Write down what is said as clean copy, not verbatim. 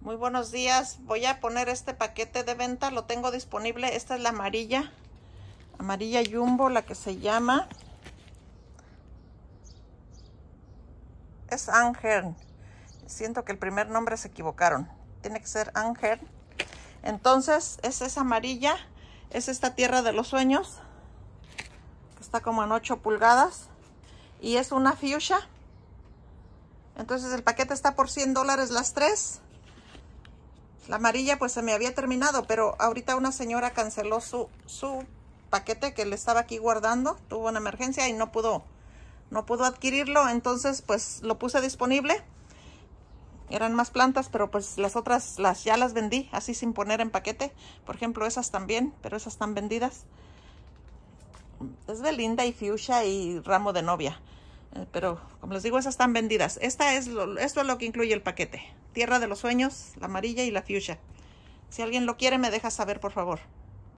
Muy buenos días. Voy a poner este paquete de venta. Lo tengo disponible. Esta es la amarilla. Amarilla Jumbo, la que se llama. Es Angern. Siento que el primer nombre se equivocaron. Tiene que ser Angern. Entonces, es esa amarilla. Es esta Tierra de los Sueños. Que está como en 8 pulgadas. Y es una fuchsia. Entonces el paquete está por $100 las tres. La amarilla pues se me había terminado, pero ahorita una señora canceló su paquete que le estaba aquí guardando. Tuvo una emergencia y no pudo adquirirlo. Entonces pues lo puse disponible. Eran más plantas, pero pues las otras ya las vendí así sin poner en paquete. Por ejemplo esas también, pero esas están vendidas. Es Belinda y fuchsia y ramo de novia. Pero como les digo, esas están vendidas. Esto es lo que incluye el paquete. Tierra de los Sueños, la amarilla y la fuchsia. Si alguien lo quiere, me deja saber, por favor.